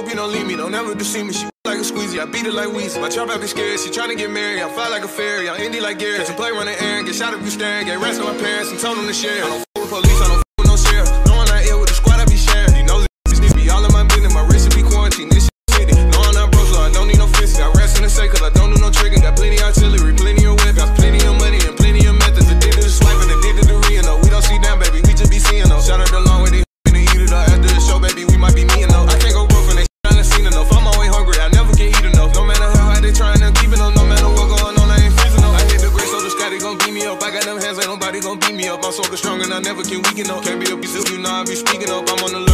hope you don't leave me, don't ever deceive me. She like a squeezy, I beat it like Weezy. My trap be scared, she tryna get married. I fly like a fairy, I'm indie like Gary. Catch a play running air and get shot if you staring. Get rats to my parents and told them to share. I don't f with police, I don't f with no sheriff. No one out here with the squad, I be sharing. You know this be all in my business, my wrist be quarantine. This shit city. No, I'm not broke, so I don't need no fist. Got rats in the safe, cause I don't do no tricking. Got plenty artillery, plenty of whip. Got plenty of money and plenty of methods. Addicted to swiping, addicted to reading, though. We don't see that, baby, we just be seeing, though. Shout out the long way they finna eat it up. After the show, baby, we might be meeting, though. I can't go broke when they trying to see enough. I'm always hungry, I never can eat enough. No matter how hard they trying to keep it up, no matter what going on, I ain't freezing up. I hit the great, so the sky, they gon' beat me up. I got them hands, ain't nobody gon' beat me up. I'm so strong and I never can weaken up. Can't be a piece of you, know I be speaking up. I'm on the